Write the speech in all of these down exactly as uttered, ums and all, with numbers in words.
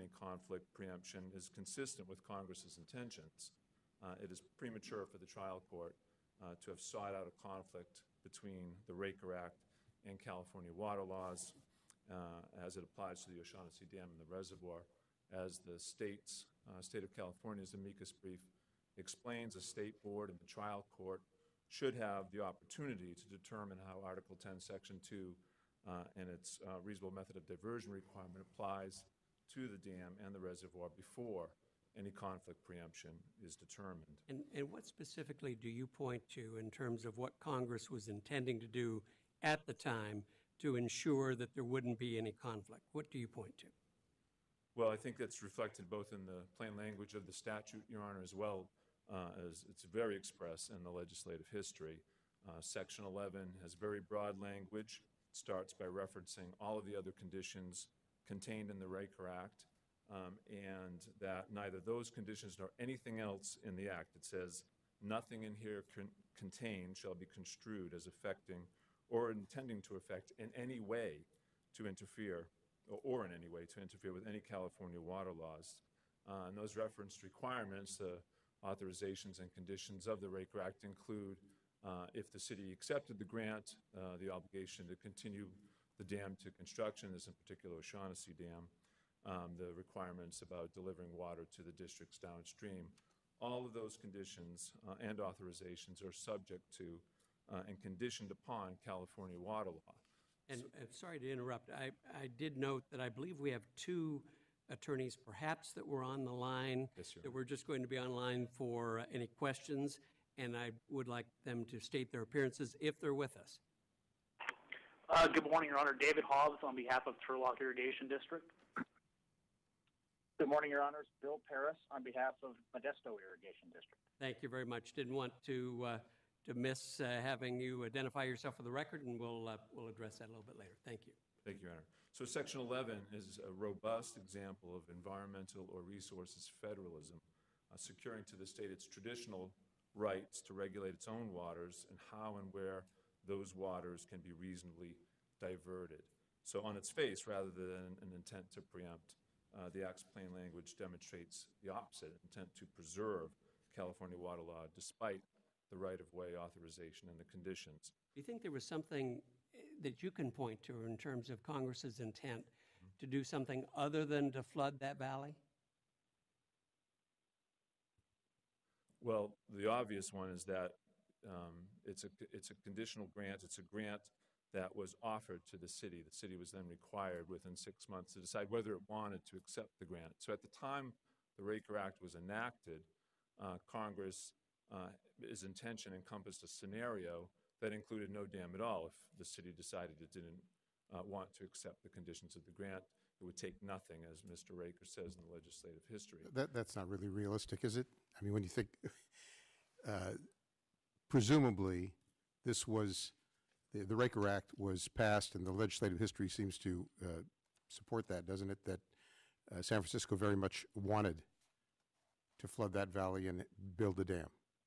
any conflict preemption is consistent with Congress's intentions. Uh, it is premature for the trial court uh, to have sought out a conflict between the Raker Act and California water laws uh, as it applies to the O'Shaughnessy Dam and the reservoir. As the state's, uh, state of California's amicus brief explains, a state board and the trial court should have the opportunity to determine how Article ten, Section two uh, and its uh, reasonable method of diversion requirement applies to the dam and the reservoir before any conflict preemption is determined. And, and what specifically do you point to in terms of what Congress was intending to do at the time to ensure that there wouldn't be any conflict? What do you point to? Well, I think that's reflected both in the plain language of the statute, Your Honor, as well uh, as it's very express in the legislative history. Uh, Section eleven has very broad language. It starts by referencing all of the other conditions contained in the Raker Act, um, and that neither those conditions nor anything else in the Act. It says, nothing in here con- contained shall be construed as affecting or intending to affect in any way to interfere, or, or in any way to interfere with any California water laws. Uh, and those referenced requirements, the authorizations and conditions of the Raker Act include, uh, if the city accepted the grant, uh, the obligation to continue the dam to construction, this in particular O'Shaughnessy Dam, um, the requirements about delivering water to the districts downstream. All of those conditions uh, and authorizations are subject to uh, and conditioned upon California water law. And uh, sorry to interrupt. I, I did note that I believe we have two attorneys perhaps that were on the line, yes, sir. that we're just going to be online for uh, any questions, and I would like them to state their appearances if they're with us. Uh, good morning, Your Honor. David Hobbs on behalf of Turlock Irrigation District. Good morning, Your Honors. Bill Paris on behalf of Modesto Irrigation District. Thank you very much. Didn't want to uh, to miss uh, having you identify yourself for the record, and we'll uh, we'll address that a little bit later. Thank you. Thank you, Your Honor. So Section eleven is a robust example of environmental or resources federalism, uh, securing to the state its traditional rights to regulate its own waters and how and where those waters can be reasonably diverted. So on its face, rather than an intent to preempt, uh, the Act's plain language demonstrates the opposite, intent to preserve California water law despite the right-of-way authorization and the conditions. Do you think there was something that you can point to in terms of Congress's intent mm-hmm. to do something other than to flood that valley? Well, the obvious one is that um, it's a it's a conditional grant. It's a grant that was offered to the city. The city was then required within six months to decide whether it wanted to accept the grant. So at the time the Raker Act was enacted, uh, Congress, uh, its intention encompassed a scenario that included no dam at all. If the city decided it didn't uh, want to accept the conditions of the grant, it would take nothing, as Mister Raker says in the legislative history. That, that's not really realistic, is it? I mean, when you think, uh, presumably, this was, the, the Raker Act was passed, and the legislative history seems to uh, support that, doesn't it? That uh, San Francisco very much wanted to flood that valley and build a dam.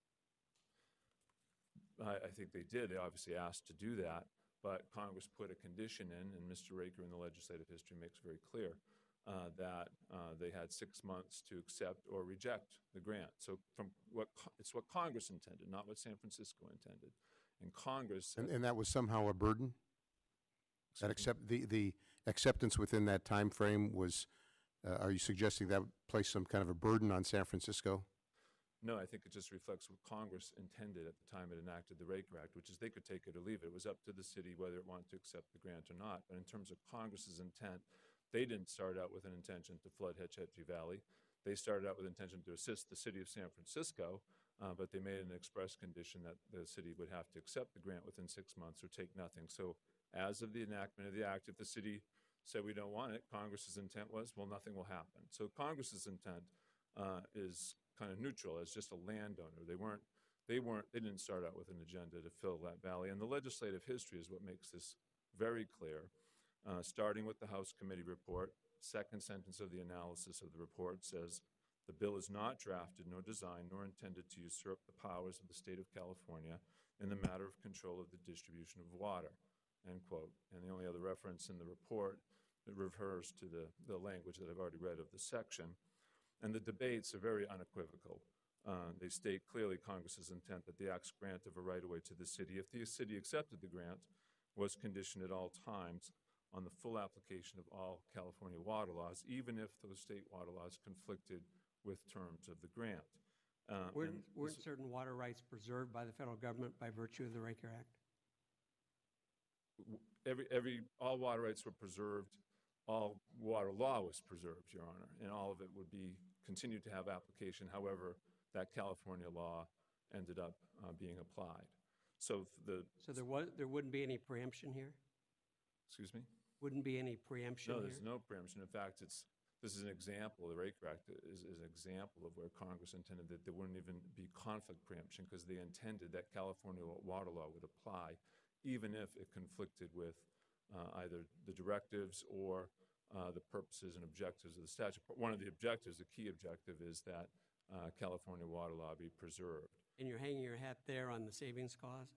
I, I think they did. They obviously asked to do that, but Congress put a condition in, and Mister Raker in the legislative history makes very clear uh, that uh, they had six months to accept or reject the grant. So from what it's what Congress intended, not what San Francisco intended. And Congress and, and that was somehow a burden. That accept the the acceptance within that time frame was. Uh, are you suggesting that placed some kind of a burden on San Francisco? No, I think it just reflects what Congress intended at the time it enacted the Raker Act, which is they could take it or leave it. It was up to the city whether it wanted to accept the grant or not. But in terms of Congress's intent, they didn't start out with an intention to flood Hetch Hetchy Valley. They started out with an intention to assist the city of San Francisco, uh, but they made an express condition that the city would have to accept the grant within six months or take nothing. So as of the enactment of the act, if the city said we don't want it, Congress's intent was, well, nothing will happen. So Congress's intent uh, is kind of neutral as just a landowner. They weren't, they weren't, they didn't start out with an agenda to fill that valley. And the legislative history is what makes this very clear. Uh, starting with the House Committee report, second sentence of the analysis of the report says, the bill is not drafted, nor designed, nor intended to usurp the powers of the state of California in the matter of control of the distribution of water, end quote. And the only other reference in the report it refers to the, the language that I've already read of the section. And the debates are very unequivocal. Uh, they state clearly Congress's intent that the act's grant of a right-of-way to the city, if the city accepted the grant, was conditioned at all times on the full application of all California water laws, even if those state water laws conflicted with terms of the grant. Uh, Weren't, and weren't this- certain water rights preserved by the federal government by virtue of the Raker Act? w- every, every, all water rights were preserved, all water law was preserved, Your Honor, and all of it would be, continued to have application. However, that California law ended up uh, being applied. So the, So there was, there wouldn't be any preemption here? excuse me? Wouldn't be any preemption No, here? there's no preemption. In fact, it's, this is an example, the Raker Act is, is an example of where Congress intended that there wouldn't even be conflict preemption because they intended that California water law would apply even if it conflicted with uh, either the directives or uh, the purposes and objectives of the statute. But one of the objectives, the key objective, is that uh, California water law be preserved. And you're hanging your hat there on the savings clause?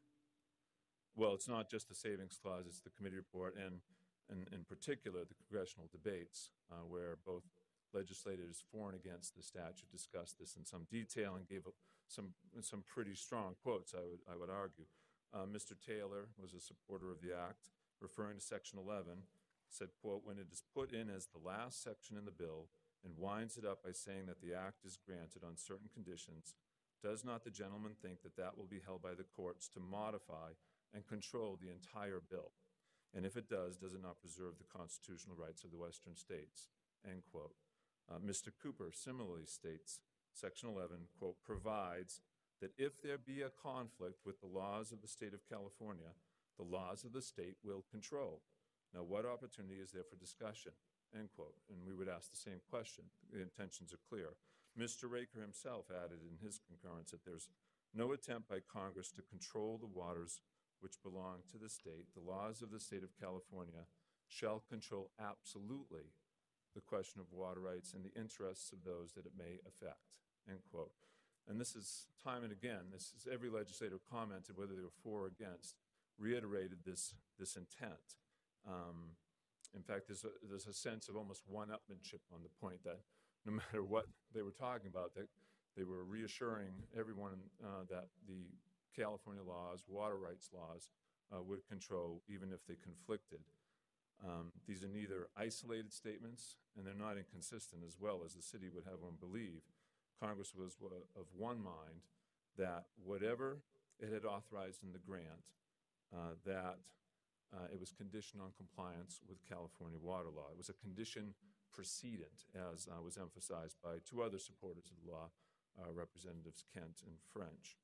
Well, it's not just the savings clause, it's the committee report, and, and in particular, the congressional debates, uh, where both legislators for and against the statute discussed this in some detail and gave a- some, some pretty strong quotes, I would, I would argue. Uh, Mister Taylor was a supporter of the act, referring to Section eleven, said, quote, "When it is put in as the last section in the bill and winds it up by saying that the act is granted on certain conditions, does not the gentleman think that that will be held by the courts to modify and control the entire bill? And if it does, does it not preserve the constitutional rights of the western states?" End quote. Uh, Mister Cooper similarly states, Section eleven, quote, "provides that if there be a conflict with the laws of the state of California, the laws of the state will control. Now, what opportunity is there for discussion?" End quote. And we would ask the same question. The intentions are clear. Mister Raker himself added in his concurrence that there's no attempt by Congress to control the waters which belong to the state. The laws of the state of California shall control absolutely the question of water rights and the interests of those that it may affect. End quote. And this is time and again, this is every legislator commented, whether they were for or against, reiterated this, this intent. Um, in fact, there's a, there's a sense of almost one-upmanship on the point that no matter what they were talking about, that they were reassuring everyone uh, that the California laws, water rights laws, uh, would control even if they conflicted. Um, these are neither isolated statements, and they're not inconsistent as well, as the city would have one believe. Congress was of one mind that whatever it had authorized in the grant, uh, that uh, it was conditioned on compliance with California water law. It was a condition precedent, as uh, was emphasized by two other supporters of the law, uh, Representatives Kent and French.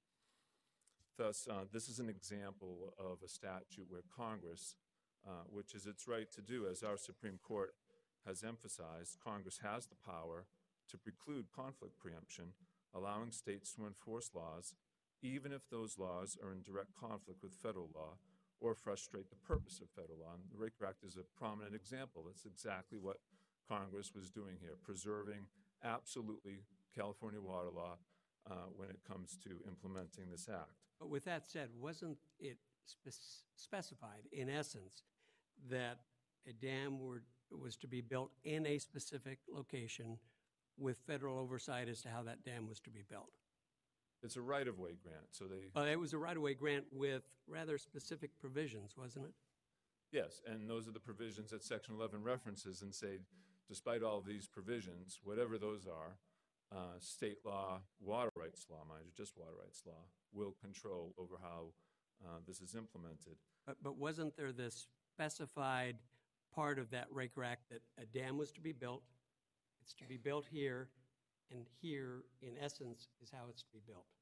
Thus, uh, this is an example of a statute where Congress, uh, which is its right to do, as our Supreme Court has emphasized, Congress has the power to preclude conflict preemption, allowing states to enforce laws, even if those laws are in direct conflict with federal law or frustrate the purpose of federal law. And the Raker Act is a prominent example. That's exactly what Congress was doing here, preserving absolutely California water law uh, when it comes to implementing this act. But with that said, wasn't it spe- specified, in essence, that a dam were, was to be built in a specific location with federal oversight as to how that dam was to be built? It's a right-of-way grant, so they, Uh, it was a right-of-way grant with rather specific provisions, wasn't it? yes, and those are the provisions that Section eleven references and say, despite all of these provisions, whatever those are, uh, state law, water rights law, mind you, just water rights law, will control over how uh, this is implemented. But, but wasn't there this specified part of that Raker Act that a dam was to be built? It's to be built here, and here, in essence, is how it's to be built.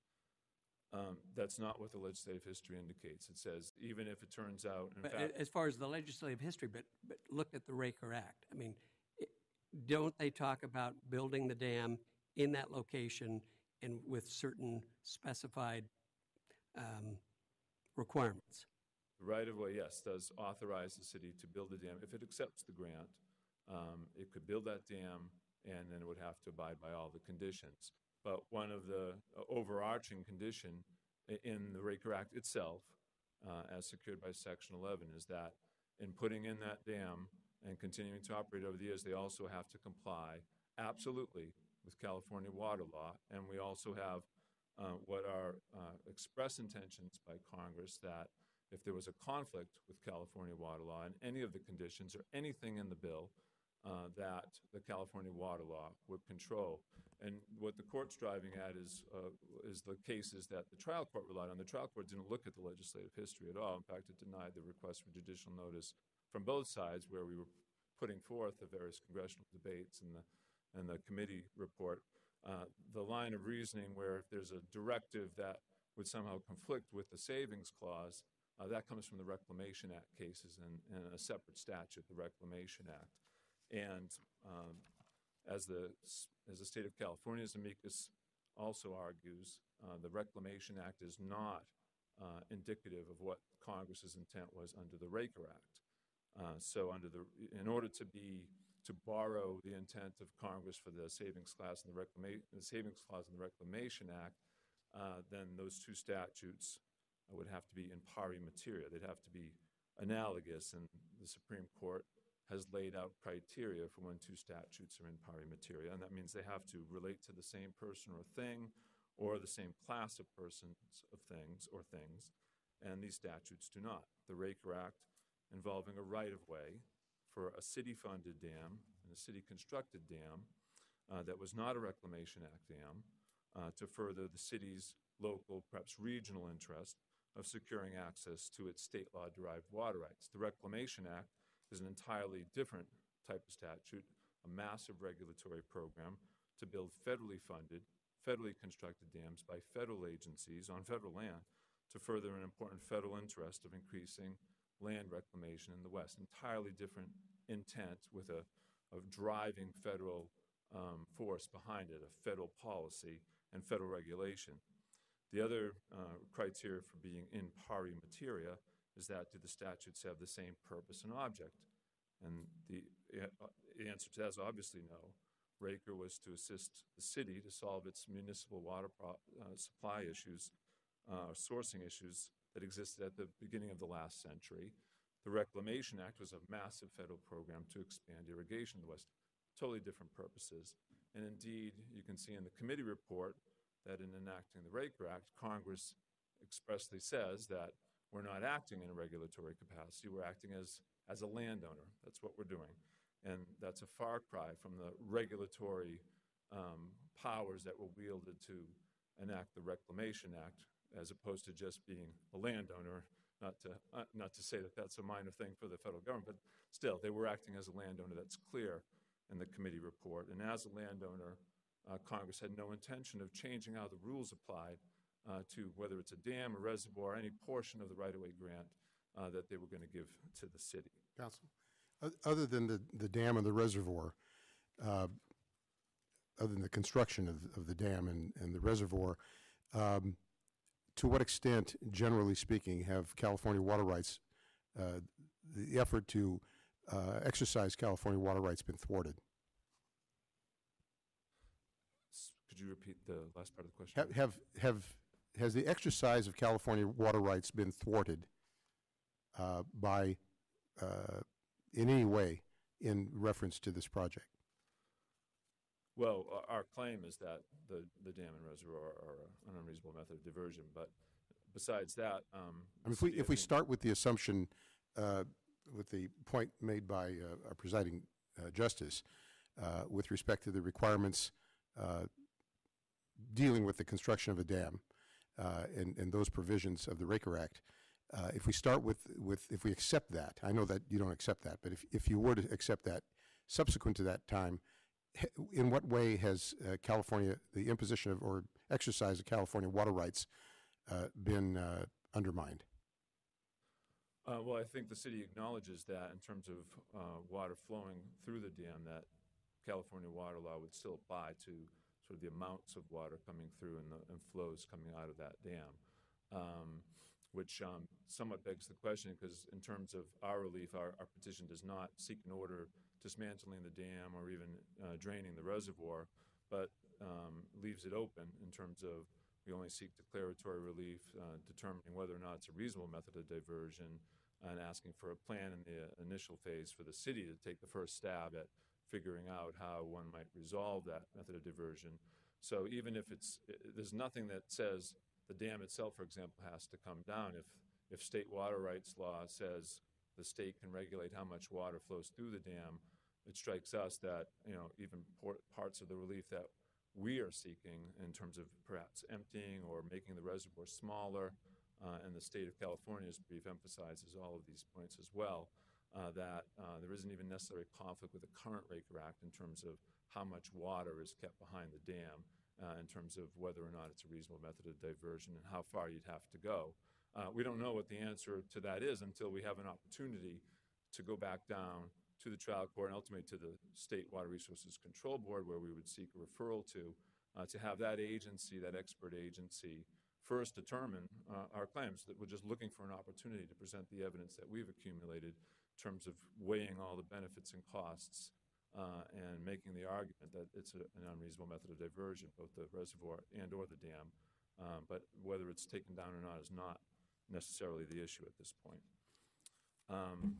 Um, That's not what the legislative history indicates. It says, even if it turns out, in But fact, a- as far as the legislative history, but, but look at the Raker Act. I mean, it- don't they talk about building the dam in that location and with certain specified um, requirements? the right-of-way, yes, does authorize the city to build a dam. If it accepts the grant, um, it could build that dam, and then it would have to abide by all the conditions. But one of the uh, overarching condition i- in the Raker Act itself, uh, as secured by Section eleven, is that in putting in that dam, and continuing to operate over the years, they also have to comply absolutely with California water law. And we also have uh, what are uh, express intentions by Congress that if there was a conflict with California water law and any of the conditions or anything in the bill, uh, that the California water law would control. And what the court's driving at is, uh, is the cases that the trial court relied on. The trial court didn't look at the legislative history at all. In fact, it denied the request for judicial notice from both sides, where we were putting forth the various congressional debates and the, and the committee report. Uh, the line of reasoning where if there's a directive that would somehow conflict with the savings clause, uh, that comes from the Reclamation Act cases and, and a separate statute, the Reclamation Act. And um, as the as the state of California's amicus also argues, uh, the Reclamation Act is not uh, indicative of what Congress's intent was under the Raker Act. Uh, so, under the in order to be to borrow the intent of Congress for the savings clause and the reclamation the savings clause in the Reclamation Act, uh, then those two statutes would have to be in pari materia. They'd have to be analogous, and the Supreme Court has laid out criteria for when two statutes are in pari materia, and that means they have to relate to the same person or thing, or the same class of persons of things or things, and these statutes do not. The Raker Act, involving a right-of-way for a city-funded dam and a city-constructed dam uh, that was not a Reclamation Act dam, uh, to further the city's local, perhaps regional interest of securing access to its state law-derived water rights. The Reclamation Act is an entirely different type of statute, a massive regulatory program to build federally funded, federally constructed dams by federal agencies on federal land to further an important federal interest of increasing land reclamation in the West. Entirely different intent with a of driving federal um, force behind it, a federal policy and federal regulation. The other uh, criteria for being in pari materia is that do the statutes have the same purpose and object? And the, uh, the answer to that is obviously no. Raker was to assist the city to solve its municipal water pro uh, supply issues, uh, sourcing issues that existed at the beginning of the last century. The Reclamation Act was a massive federal program to expand irrigation in the West. Totally different purposes. And indeed, you can see in the committee report that in enacting the Raker Act, Congress expressly says that we're not acting in a regulatory capacity, we're acting as, as a landowner. That's what we're doing. And that's a far cry from the regulatory um, powers that were wielded to enact the Reclamation Act, as opposed to just being a landowner. Not to, uh, not to say that that's a minor thing for the federal government, but still, they were acting as a landowner. That's clear in the committee report. And as a landowner, uh, Congress had no intention of changing how the rules applied Uh, to whether it's a dam, a reservoir, any portion of the right-of-way grant uh, that they were going to give to the city. Counsel, o- other than the, the dam and the reservoir, uh, other than the construction of, of the dam and, and the reservoir, um, to what extent, generally speaking, have California water rights, uh, the effort to uh, exercise California water rights been thwarted? S- Could you repeat the last part of the question? Have, have, have has the exercise of California water rights been thwarted uh, by, uh, in any way, in reference to this project? Well, our- our claim is that the, the dam and reservoir are an unreasonable method of diversion, but besides that, um, I mean, if the we, city, if I we think- start with the assumption, uh, with the point made by uh, our presiding uh, justice uh, with respect to the requirements uh, dealing with the construction of a dam uh, and, and those provisions of the Raker Act, uh, if we start with, with, if we accept that, I know that you don't accept that, but if, if you were to accept that, subsequent to that time, h- in what way has uh, California, the imposition of or exercise of California water rights uh, been uh, undermined? Uh, well, I think the city acknowledges that in terms of uh, water flowing through the dam, that California water law would still apply to sort of the amounts of water coming through and the and flows coming out of that dam, um, which um, somewhat begs the question, because in terms of our relief, our, our petition does not seek an order dismantling the dam or even uh, draining the reservoir, but um, leaves it open in terms of we only seek declaratory relief, uh, determining whether or not it's a reasonable method of diversion, and asking for a plan in the initial phase for the city to take the first stab at figuring out how one might resolve that method of diversion. So even if it's, there's nothing that says the dam itself, for example, has to come down. If, if state water rights law says the state can regulate how much water flows through the dam, it strikes us that, you know, even parts of the relief that we are seeking in terms of perhaps emptying or making the reservoir smaller, uh, and the state of California's brief emphasizes all of these points as well, uh, that uh, there isn't even necessarily a conflict with the current Raker Act in terms of how much water is kept behind the dam, uh, in terms of whether or not it's a reasonable method of diversion and how far you'd have to go. Uh, we don't know what the answer to that is until we have an opportunity to go back down to the trial court and ultimately to the State Water Resources Control Board, where we would seek a referral to, uh, to have that agency, that expert agency, first determine uh, our claims. That we're just looking for an opportunity to present the evidence that we've accumulated in terms of weighing all the benefits and costs, uh, and making the argument that it's a, an unreasonable method of diversion, both the reservoir and or the dam. Um, but whether it's taken down or not is not necessarily the issue at this point. Um,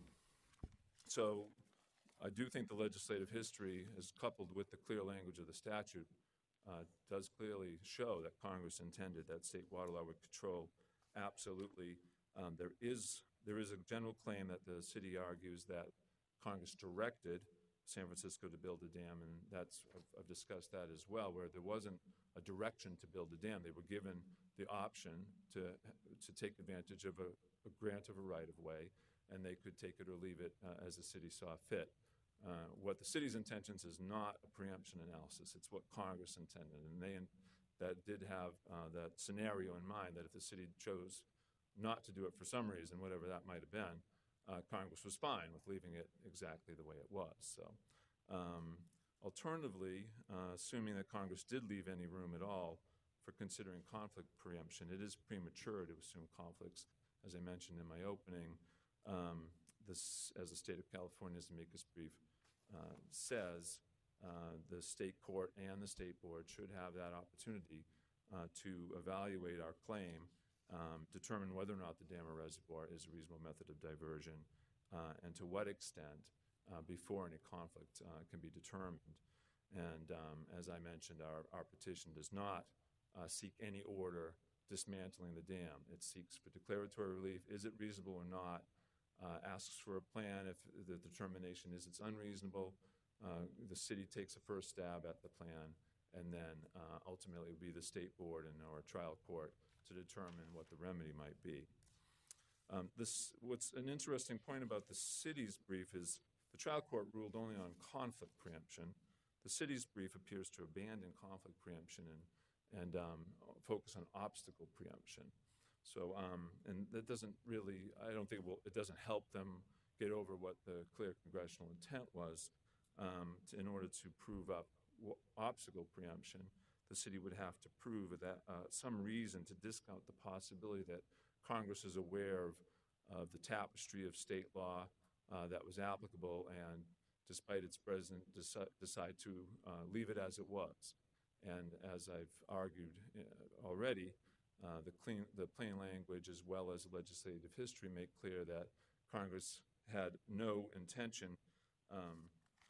so I do think the legislative history, is coupled with the clear language of the statute, uh, does clearly show that Congress intended that state water law would control absolutely. Um, there is there is a general claim that the city argues that Congress directed San Francisco to build a dam, and that's I've, I've discussed that as well, where there wasn't a direction to build a dam. They were given the option to to take advantage of a, a grant of a right-of-way, and they could take it or leave it uh, as the city saw fit. Uh, what the city's intentions is not a preemption analysis. It's what Congress intended, and they in, that did have uh, that scenario in mind, that if the city chose not to do it for some reason, whatever that might have been, uh, Congress was fine with leaving it exactly the way it was. So, um, alternatively, uh, assuming that Congress did leave any room at all for considering conflict preemption, it is premature to assume conflicts, as I mentioned in my opening. Um, this, as the state of California's amicus brief uh, says, uh, the state court and the state board should have that opportunity uh, to evaluate our claim, um, determine whether or not the dam or reservoir is a reasonable method of diversion, uh, and to what extent uh, before any conflict uh, can be determined. And um, as I mentioned, our, our petition does not uh, seek any order dismantling the dam. It seeks for declaratory relief. Is it reasonable or not? Uh, asks for a plan. If the determination is it's unreasonable, uh, the city takes a first stab at the plan, and then uh, ultimately it will be the state board and or trial court to determine what the remedy might be. Um, this, what's an interesting point about the city's brief is the trial court ruled only on conflict preemption. The city's brief appears to abandon conflict preemption and, and um, focus on obstacle preemption. So, um, and that doesn't really, I don't think it, will, it doesn't help them get over what the clear congressional intent was. Um, to, in order to prove up w obstacle preemption, the city would have to prove that uh, some reason to discount the possibility that Congress is aware of, of the tapestry of state law uh, that was applicable, and despite its president deci decide to uh, leave it as it was. And as I've argued uh, already, Uh, the, clean, the plain language as well as legislative history make clear that Congress had no intention. Um,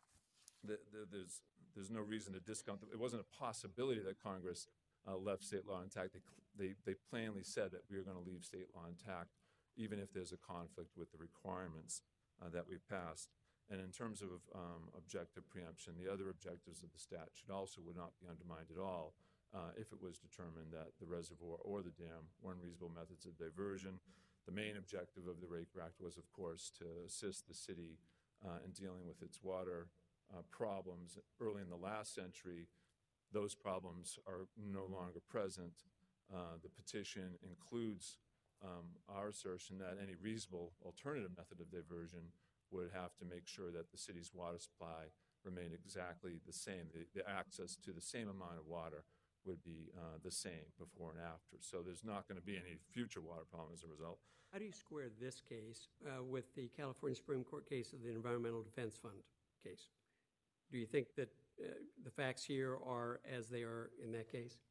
the, the, there's, there's no reason to discount. The, it wasn't a possibility that Congress uh, left state law intact. They, they, they plainly said that we are going to leave state law intact, even if there's a conflict with the requirements uh, that we passed. And in terms of um, objective preemption, the other objectives of the statute also would not be undermined at all. Uh, if it was determined that the reservoir or the dam were unreasonable methods of diversion. The main objective of the Raker Act was, of course, to assist the city uh, in dealing with its water uh, problems. Early in the last century, those problems are no longer present. Uh, the petition includes um, our assertion that any reasonable alternative method of diversion would have to make sure that the city's water supply remained exactly the same. The, the access to the same amount of water would be uh, the same before and after. So there's not going to be any future water problem as a result. How do you square this case uh, with the California Supreme Court case of the Environmental Defense Fund case? Do you think that uh, the facts here are as they are in that case?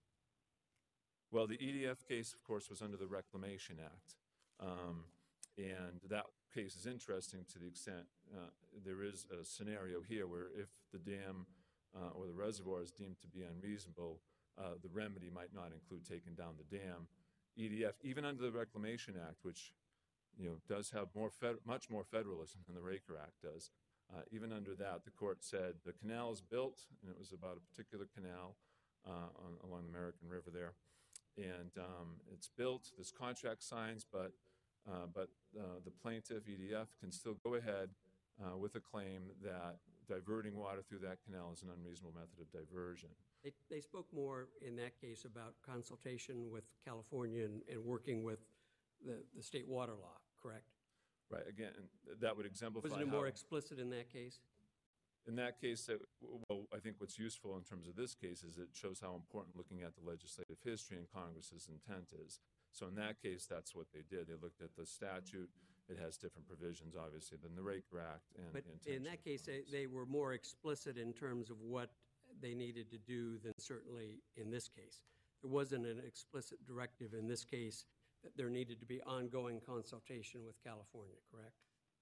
Well, the E D F case, of course, was under the Reclamation Act. Um, and that case is interesting to the extent uh, there is a scenario here where if the dam uh, or the reservoir is deemed to be unreasonable, uh, the remedy might not include taking down the dam. E D F, even under the Reclamation Act, which you know does have more fed, much more federalism than the Raker Act does, uh, even under that, the court said the canal is built, and it was about a particular canal uh, on, along the American River there, and um, it's built. There's contract signs, but uh, but uh, the plaintiff, E D F, can still go ahead uh, with a claim that diverting water through that canal is an unreasonable method of diversion. They, they spoke more in that case about consultation with California and, and working with the, the state water law, correct? Right. Again, that would exemplify. Wasn't it how, more explicit in that case? In that case, uh, well, I think what's useful in terms of this case is it shows how important looking at the legislative history and Congress's intent is. So in that case, that's what they did. They looked at the statute. It has different provisions, obviously, than the Raker Act. And But the in intention that of case, they, Congress. they were more explicit in terms of what they needed to do than certainly in this case. There wasn't an explicit directive in this case that there needed to be ongoing consultation with California, correct?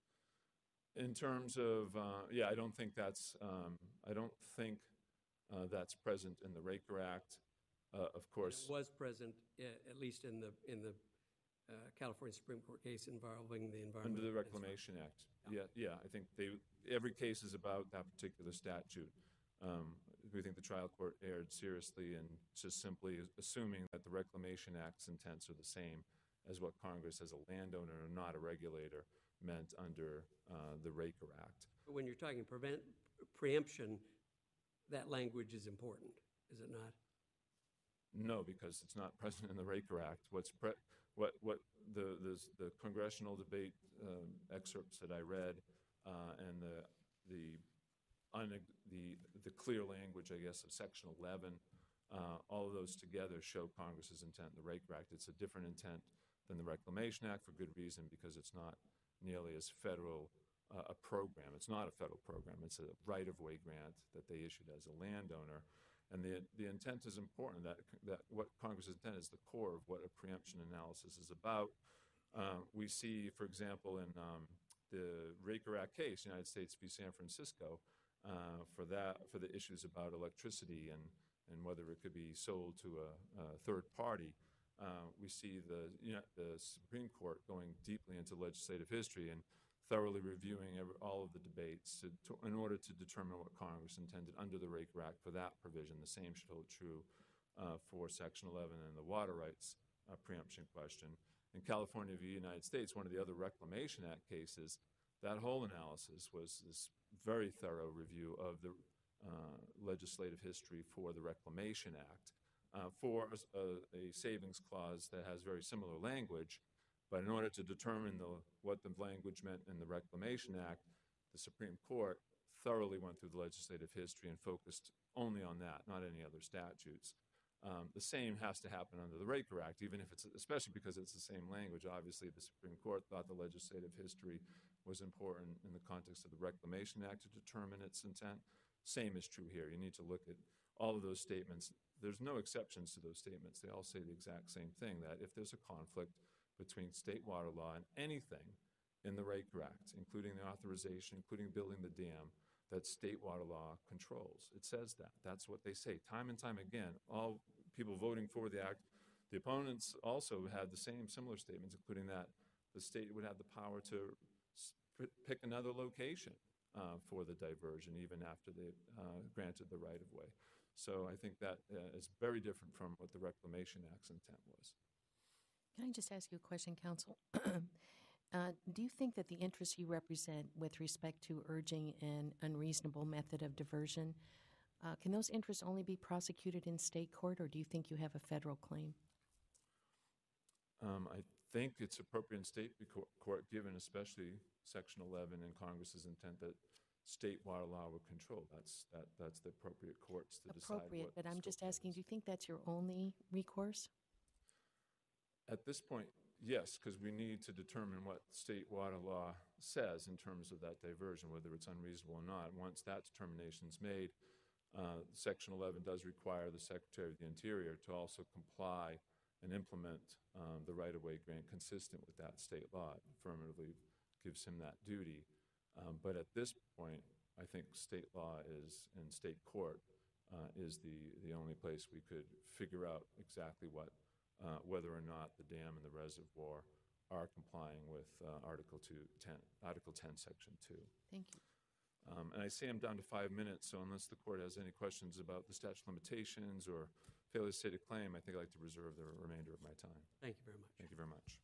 In terms of, uh, yeah, I don't think that's, um, I don't think uh, that's present in the Raker Act. Uh, of course, It was present, uh, at least in the, in the uh, California Supreme Court case involving the environment. under the Reclamation Act. Yeah, yeah, I think they, every case is about that particular statute. Um, we think the trial court erred seriously in just simply assuming that the Reclamation Act's intents are the same as what Congress, as a landowner and not a regulator, meant under uh, the Raker Act. But when you're talking prevent, preemption, that language is important, is it not? No, because it's not present in the Raker Act. What's pre what what the the, the congressional debate um, excerpts that I read uh, and the the un the the clear language, I guess, of Section eleven, uh, all of those together show Congress's intent in the Raker Act. It's a different intent than the Reclamation Act for good reason, because it's not nearly as federal uh, a program. It's not a federal program. It's a right-of-way grant that they issued as a landowner. And the, the intent is important, that, that what Congress's intent is the core of what a preemption analysis is about. Uh, we see, for example, in um, the Raker Act case, United States v. San Francisco, uh, for that, for the issues about electricity and, and whether it could be sold to a, a third party. Uh, we see the, you know, the Supreme Court going deeply into legislative history and thoroughly reviewing every, all of the debates to, to, in order to determine what Congress intended under the Raker Act for that provision. The same should hold true uh, for Section eleven and the water rights uh, preemption question. In California v. United States, one of the other Reclamation Act cases, that whole analysis was this very thorough review of the uh, legislative history for the Reclamation Act uh, for a, a savings clause that has very similar language. But in order to determine the, what the language meant in the Reclamation Act, the Supreme Court thoroughly went through the legislative history and focused only on that, not any other statutes. Um, the same has to happen under the Raker Act, even if it's, especially because it's the same language. Obviously, the Supreme Court thought the legislative history was important in the context of the Reclamation Act to determine its intent. Same is true here. You need to look at all of those statements. There's no exceptions to those statements. They all say the exact same thing, that if there's a conflict between state water law and anything in the Raker Act, including the authorization, including building the dam, that state water law controls. It says that. That's what they say time and time again. All people voting for the act, the opponents also had the same similar statements, including that the state would have the power to pick another location uh, for the diversion, even after they uh, granted the right-of-way. So I think that uh, is very different from what the Reclamation Act's intent was. Can I just ask you a question, Counsel? uh, do you think that the interests you represent with respect to urging an unreasonable method of diversion, uh, can those interests only be prosecuted in state court, or do you think you have a federal claim? Um, I think it's appropriate in state court, given especially Section eleven and Congress's intent that state water law would control. That's, that, that's the appropriate courts to decide. Appropriate, what but I'm scope just that asking, is. do you think that's your only recourse? At this point, yes, because we need to determine what state water law says in terms of that diversion, whether it's unreasonable or not. Once that determination is made, uh, Section eleven does require the Secretary of the Interior to also comply and implement um, the right-of-way grant consistent with that state law, affirmatively gives him that duty. Um, but at this point, I think state law is, in state court, uh, is the, the only place we could figure out exactly what, uh, whether or not the dam and the reservoir are complying with uh, Article two, ten, Article ten, Section two. Thank you. Um, and I say I'm down to five minutes, so unless the court has any questions about the statute of limitations or failure to state a claim, I think I'd like to reserve the remainder of my time. Thank you very much. Thank you very much.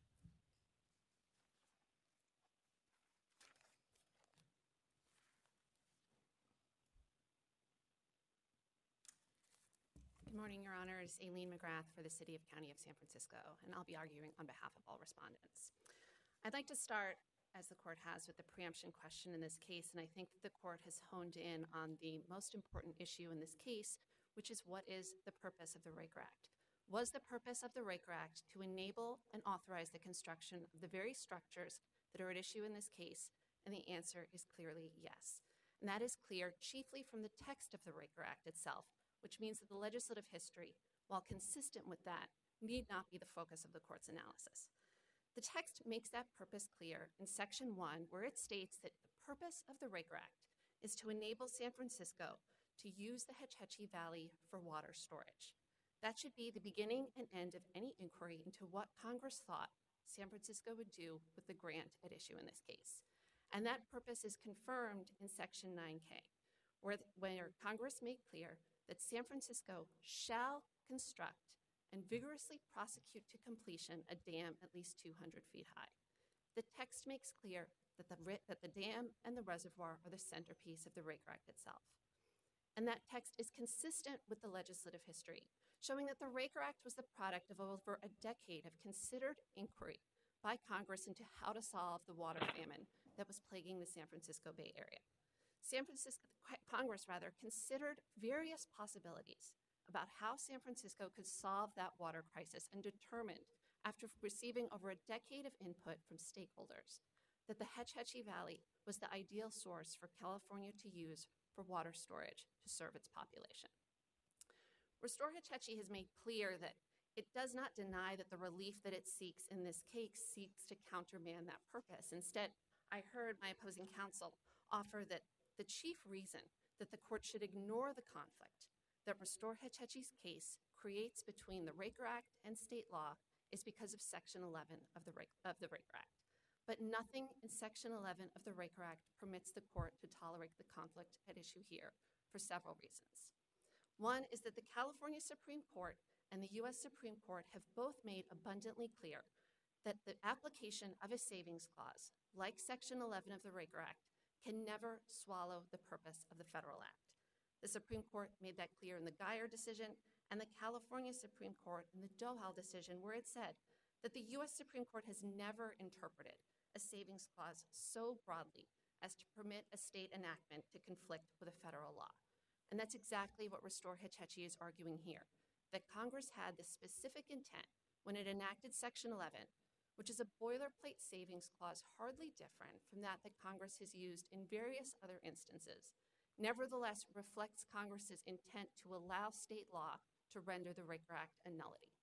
Good morning, Your Honors. Aileen McGrath for the City of County of San Francisco, and I'll be arguing on behalf of all respondents. I'd like to start, as the court has, with the preemption question in this case, and I think that the court has honed in on the most important issue in this case, which is what is the purpose of the Raker Act? Was the purpose of the Raker Act to enable and authorize the construction of the very structures that are at issue in this case? And the answer is clearly yes. And that is clear chiefly from the text of the Raker Act itself, which means that the legislative history, while consistent with that, need not be the focus of the court's analysis. The text makes that purpose clear in Section one, where it states that the purpose of the Raker Act is to enable San Francisco to use the Hetch Hetchy Valley for water storage. That should be the beginning and end of any inquiry into what Congress thought San Francisco would do with the grant at issue in this case. And that purpose is confirmed in Section nine K, where, where Congress made clear that San Francisco shall construct and vigorously prosecute to completion a dam at least two hundred feet high. The text makes clear that the, that the dam and the reservoir are the centerpiece of the Raker Act itself. And that text is consistent with the legislative history, showing that the Raker Act was the product of over a decade of considered inquiry by Congress into how to solve the water famine that was plaguing the San Francisco Bay Area. San Francisco, Congress rather, considered various possibilities about how San Francisco could solve that water crisis and determined, after receiving over a decade of input from stakeholders, that the Hetch Hetchy Valley was the ideal source for California to use for water storage to serve its population. Restore Hetch Hetchy has made clear that it does not deny that the relief that it seeks in this case seeks to countermand that purpose. Instead, I heard my opposing counsel offer that the chief reason that the court should ignore the conflict that Restore Hetch Hetchy's case creates between the Raker Act and state law is because of Section eleven of the, of the Raker Act. But nothing in Section eleven of the Raker Act permits the court to tolerate the conflict at issue here for several reasons. One is that the California Supreme Court and the U S Supreme Court have both made abundantly clear that the application of a savings clause, like Section eleven of the Raker Act, can never swallow the purpose of the federal act. The Supreme Court made that clear in the Geyer decision, and the California Supreme Court in the Dohal decision, where it said that the U S Supreme Court has never interpreted a savings clause so broadly as to permit a state enactment to conflict with a federal law. And that's exactly what Restore Hetch Hetchy is arguing here, that Congress had the specific intent when it enacted Section eleven, which is a boilerplate savings clause hardly different from that that Congress has used in various other instances, nevertheless reflects Congress's intent to allow state law to render the Raker Act a nullity.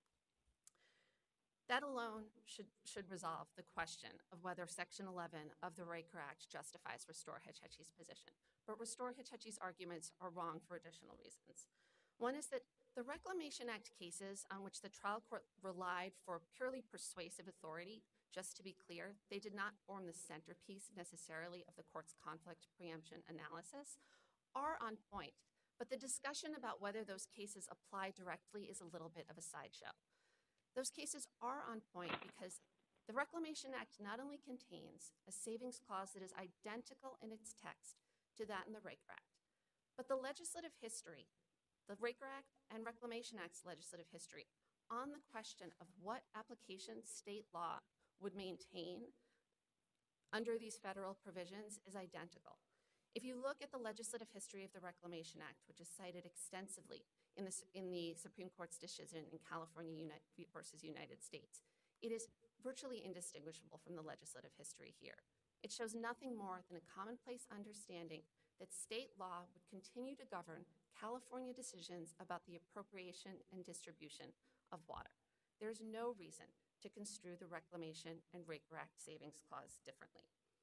That alone should, should resolve the question of whether Section eleven of the Raker Act justifies Restore Hetch Hetchy's position. But Restore Hetch Hetchy's arguments are wrong for additional reasons. One is that the Reclamation Act cases on which the trial court relied for purely persuasive authority, just to be clear, they did not form the centerpiece necessarily of the court's conflict preemption analysis, are on point. But the discussion about whether those cases apply directly is a little bit of a sideshow. Those cases are on point because the Reclamation Act not only contains a savings clause that is identical in its text to that in the Raker Act, but the legislative history, the Raker Act and Reclamation Act's legislative history on the question of what application state law would maintain under these federal provisions is identical. If you look at the legislative history of the Reclamation Act, which is cited extensively in the, in the Supreme Court's decision in California Uni- versus United States, it is virtually indistinguishable from the legislative history here. It shows nothing more than a commonplace understanding that state law would continue to govern California decisions about the appropriation and distribution of water. There is no reason to construe the Reclamation and Raker Act Savings Clause differently.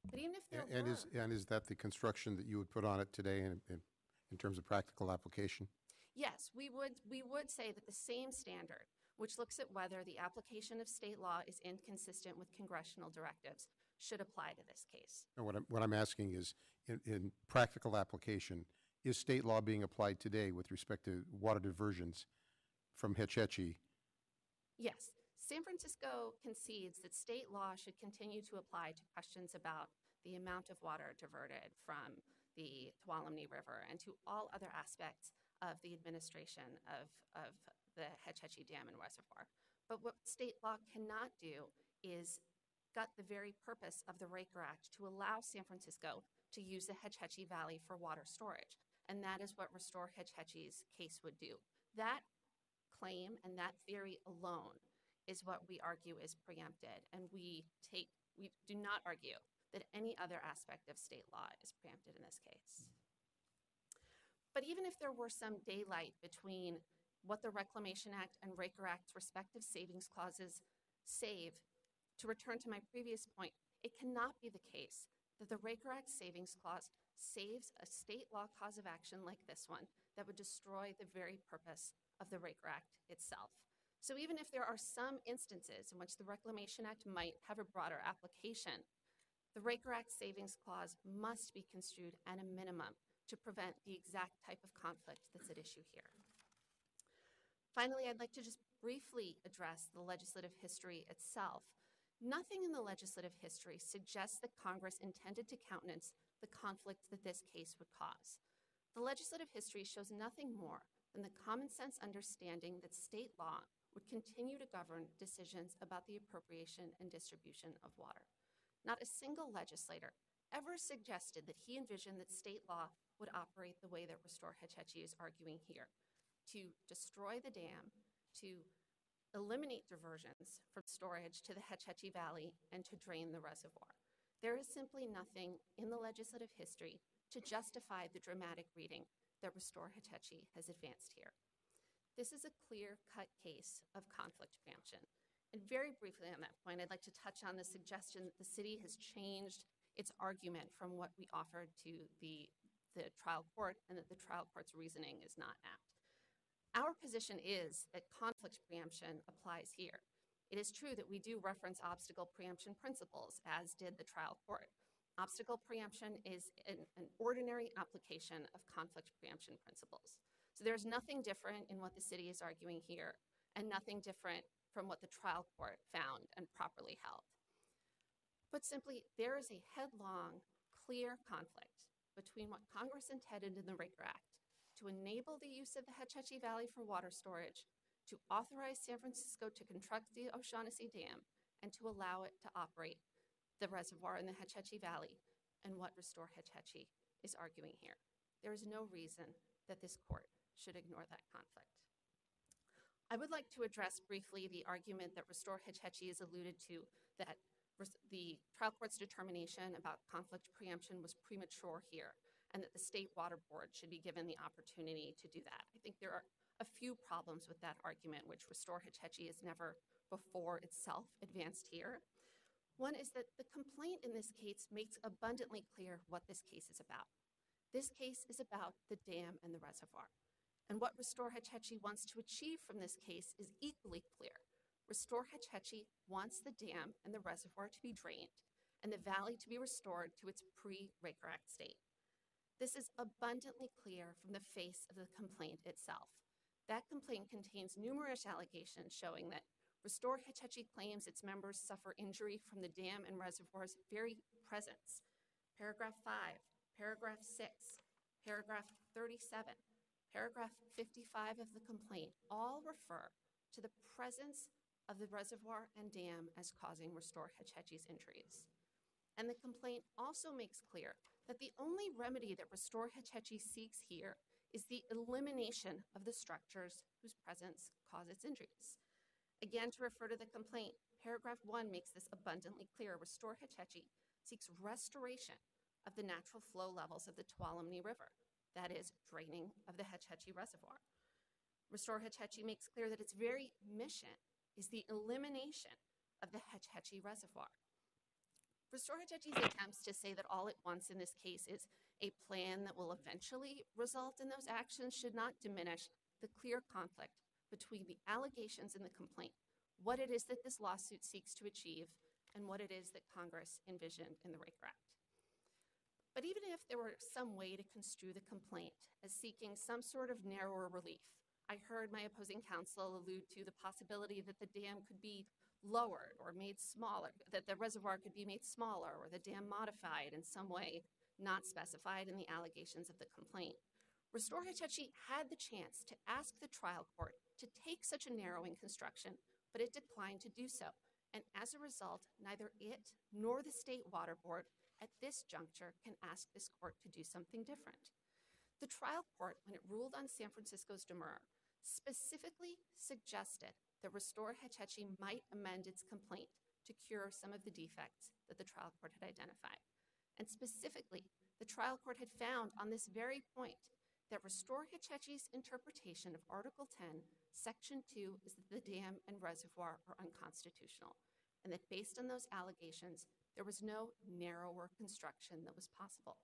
But even if there A- And were, is, and is that the construction that you would put on it today in, in, in terms of practical application? yes, we would, we would say that the same standard, which looks at whether the application of state law is inconsistent with congressional directives, should apply to this case. And what I'm, what I'm asking is, in, in practical application, is state law being applied today with respect to water diversions from Hetch Hetchy? Yes, San Francisco concedes that state law should continue to apply to questions about the amount of water diverted from the Tuolumne River and to all other aspects of the administration of, of the Hetch Hetchy Dam and Reservoir. But what state law cannot do is gut the very purpose of the Raker Act to allow San Francisco to use the Hetch Hetchy Valley for water storage. And that is what Restore Hetch Hetchy's case would do. That claim and that theory alone is what we argue is preempted. And we take, we do not argue that any other aspect of state law is preempted in this case. But even if there were some daylight between what the Reclamation Act and Raker Act's respective savings clauses save, to return to my previous point, it cannot be the case that the Raker Act savings clause saves a state law cause of action like this one that would destroy the very purpose of the Raker Act itself. So even if there are some instances in which the Reclamation Act might have a broader application, the Raker Act savings clause must be construed at a minimum to prevent the exact type of conflict that's at issue here. Finally, I'd like to just briefly address the legislative history itself. Nothing in the legislative history suggests that Congress intended to countenance the conflict that this case would cause. The legislative history shows nothing more than the common sense understanding that state law would continue to govern decisions about the appropriation and distribution of water. Not a single legislator ever suggested that he envisioned that state law would operate the way that Restore Hetch Hetchy is arguing here, to destroy the dam, to eliminate diversions from storage to the Hetch Hetchy Valley, and to drain the reservoir. There is simply nothing in the legislative history to justify the dramatic reading that Restore Hetch Hetchy has advanced here. This is a clear-cut case of conflict preemption. And very briefly on that point, I'd like to touch on the suggestion that the city has changed its argument from what we offered to the, the trial court, and that the trial court's reasoning is not apt. Our position is that conflict preemption applies here. It is true that we do reference obstacle preemption principles, as did the trial court. Obstacle preemption is an, an ordinary application of conflict preemption principles. So there's nothing different in what the city is arguing here, and nothing different from what the trial court found and properly held. But simply, there is a headlong, clear conflict between what Congress intended in the Raker Act to enable the use of the Hetch Hetchy Valley for water storage, to authorize San Francisco to construct the O'Shaughnessy Dam, and to allow it to operate the reservoir in the Hetch Hetchy Valley, and what Restore Hetch Hetchy is arguing here. There is no reason that this court should ignore that conflict. I would like to address briefly the argument that Restore Hetch Hetchy has alluded to, that the trial court's determination about conflict preemption was premature here, and that the State Water Board should be given the opportunity to do that. I think there are a few problems with that argument, which Restore Hetch Hetchy has never before itself advanced here. One is that the complaint in this case makes abundantly clear what this case is about. This case is about the dam and the reservoir. And what Restore Hetch Hetchy wants to achieve from this case is equally clear. Restore Hetch Hetchy wants the dam and the reservoir to be drained, and the valley to be restored to its pre-Raker Act state. This is abundantly clear from the face of the complaint itself. That complaint contains numerous allegations showing that Restore Hetch Hetchy claims its members suffer injury from the dam and reservoir's very presence. Paragraph five, paragraph six, paragraph thirty-seven, paragraph fifty-five of the complaint all refer to the presence of the reservoir and dam as causing Restore Hetch Hetchy's injuries. And the complaint also makes clear that the only remedy that Restore Hetch Hetchy seeks here is the elimination of the structures whose presence cause its injuries. Again, to refer to the complaint, paragraph one makes this abundantly clear. Restore Hetch Hetchy seeks restoration of the natural flow levels of the Tuolumne River, that is, draining of the Hetch Hetchy Reservoir. Restore Hetch Hetchy makes clear that its very mission is the elimination of the Hetch Hetchy Reservoir. Restore Hetchy's attempts to say that all it wants in this case is a plan that will eventually result in those actions should not diminish the clear conflict between the allegations in the complaint, what it is that this lawsuit seeks to achieve, and what it is that Congress envisioned in the Raker Act. But even if there were some way to construe the complaint as seeking some sort of narrower relief, I heard my opposing counsel allude to the possibility that the dam could be lowered or made smaller, that the reservoir could be made smaller or the dam modified in some way not specified in the allegations of the complaint. Restore Hetchy had the chance to ask the trial court to take such a narrowing construction, but it declined to do so. And as a result, neither it nor the State Water Board at this juncture can ask this court to do something different. The trial court, when it ruled on San Francisco's demurrer, specifically suggested that Restore Hetchy might amend its complaint to cure some of the defects that the trial court had identified. And specifically, the trial court had found on this very point that Restore Hetchy's interpretation of Article ten, Section two, is that the dam and reservoir are unconstitutional, and that based on those allegations, there was no narrower construction that was possible.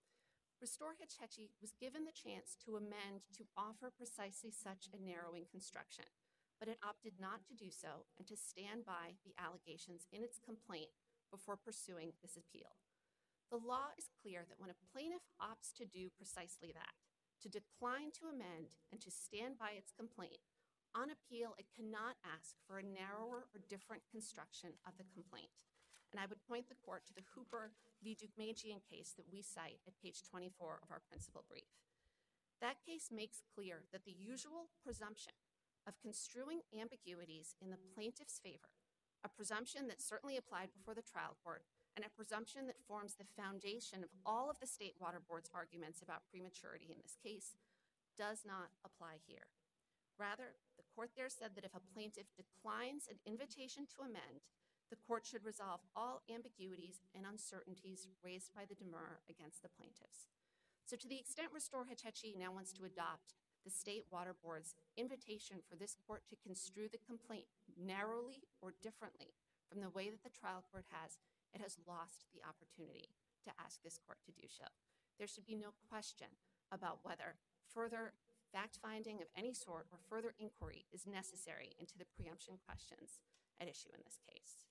Restore Hetchy was given the chance to amend to offer precisely such a narrowing construction, but it opted not to do so and to stand by the allegations in its complaint before pursuing this appeal. The law is clear that when a plaintiff opts to do precisely that, to decline to amend and to stand by its complaint, on appeal it cannot ask for a narrower or different construction of the complaint. And I would point the court to the Hooper v. Deukmejian case that we cite at page twenty-four of our principal brief. That case makes clear that the usual presumption of construing ambiguities in the plaintiff's favor, a presumption that certainly applied before the trial court, and a presumption that forms the foundation of all of the State Water Board's arguments about prematurity in this case, does not apply here. Rather, the court there said that if a plaintiff declines an invitation to amend, the court should resolve all ambiguities and uncertainties raised by the demurrer against the plaintiffs. So to the extent Restore Hetchy now wants to adopt the State Water Board's invitation for this court to construe the complaint narrowly or differently from the way that the trial court has, it has lost the opportunity to ask this court to do so. There should be no question about whether further fact-finding of any sort or further inquiry is necessary into the preemption questions at issue in this case.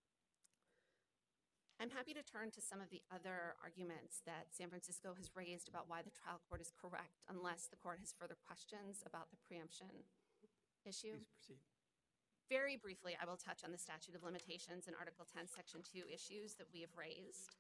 I'm happy to turn to some of the other arguments that San Francisco has raised about why the trial court is correct, unless the court has further questions about the preemption issue. Please proceed. Very briefly, I will touch on the statute of limitations and Article ten, Section two issues that we have raised.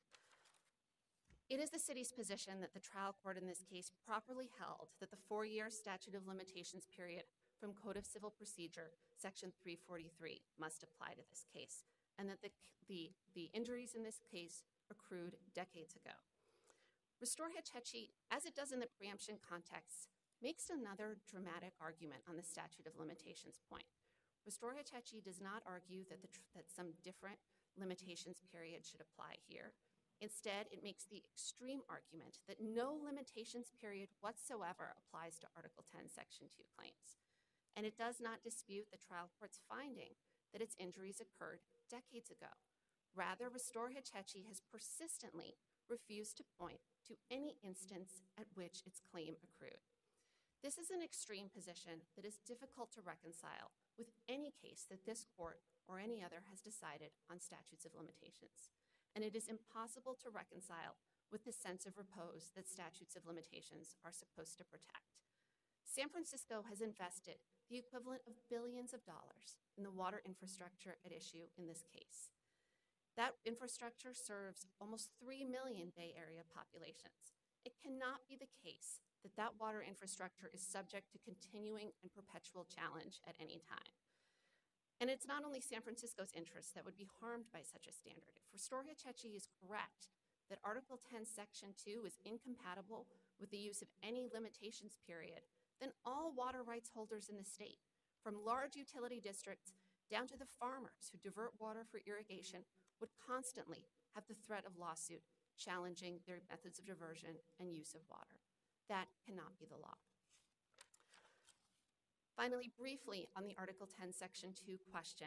It is the city's position that the trial court in this case properly held that the four-year statute of limitations period from Code of Civil Procedure, Section three forty-three, must apply to this case, and that the, the, the injuries in this case accrued decades ago. Restore Hetchy, as it does in the preemption context, makes another dramatic argument on the statute of limitations point. Restore Hetchy does not argue that, the tr that some different limitations period should apply here. Instead, it makes the extreme argument that no limitations period whatsoever applies to Article ten, Section two claims. And it does not dispute the trial court's finding that its injuries occurred decades ago. Rather, Restore Hetchy has persistently refused to point to any instance at which its claim accrued. This is an extreme position that is difficult to reconcile with any case that this court or any other has decided on statutes of limitations. And it is impossible to reconcile with the sense of repose that statutes of limitations are supposed to protect. San Francisco has invested the equivalent of billions of dollars in the water infrastructure at issue in this case. That infrastructure serves almost three million Bay Area populations. It cannot be the case that that water infrastructure is subject to continuing and perpetual challenge at any time. And it's not only San Francisco's interests that would be harmed by such a standard. If Restore Hetchy is correct that Article ten, Section two is incompatible with the use of any limitations period, then all water rights holders in the state, from large utility districts down to the farmers who divert water for irrigation, would constantly have the threat of lawsuit challenging their methods of diversion and use of water. That cannot be the law. Finally, briefly on the Article ten, Section two question,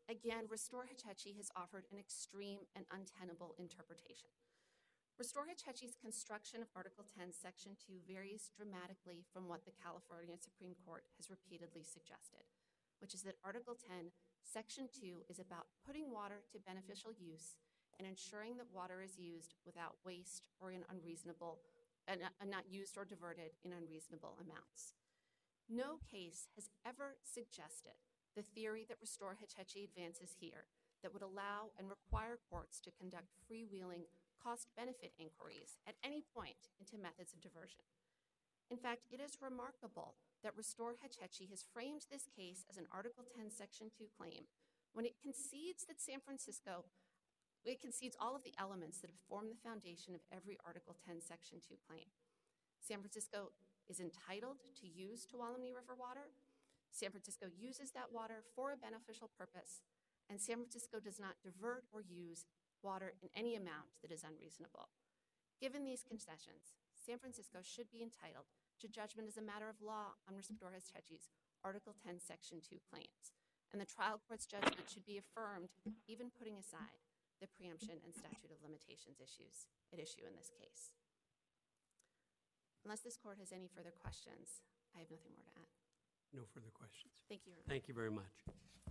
Again, Restore Hetchy has offered an extreme and untenable interpretation. Restore Hetchy's construction of Article ten, Section two varies dramatically from what the California Supreme Court has repeatedly suggested, which is that Article ten, Section two is about putting water to beneficial use and ensuring that water is used without waste or in unreasonable, uh, not used or diverted in unreasonable amounts. No case has ever suggested the theory that Restore Hetchy advances here that would allow and require courts to conduct freewheeling cost-benefit inquiries at any point into methods of diversion. In fact, it is remarkable that Restore Hetchy has framed this case as an Article ten, Section two claim when it concedes that San Francisco, it concedes all of the elements that have formed the foundation of every Article ten, Section two claim. San Francisco is entitled to use Tuolumne River water. San Francisco uses that water for a beneficial purpose, and San Francisco does not divert or use water in any amount that is unreasonable. Given these concessions, San Francisco should be entitled to judgment as a matter of law on Restore Hetchy's Article ten, Section two claims, and the trial court's judgment should be affirmed, even putting aside the preemption and statute of limitations issues at issue in this case. Unless this court has any further questions, I have nothing more to add. No further questions. Thank you, Your Honor. Thank you very much.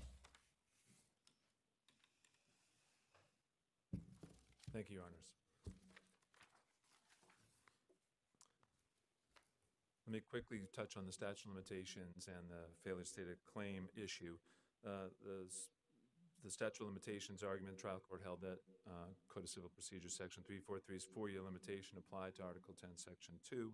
Thank you, Your Honors. Let me quickly touch on the statute of limitations and the failure to state a claim issue. Uh, the, the statute of limitations argument, the trial court held that uh, Code of Civil Procedure Section three forty-three's four-year limitation applied to Article ten, Section two,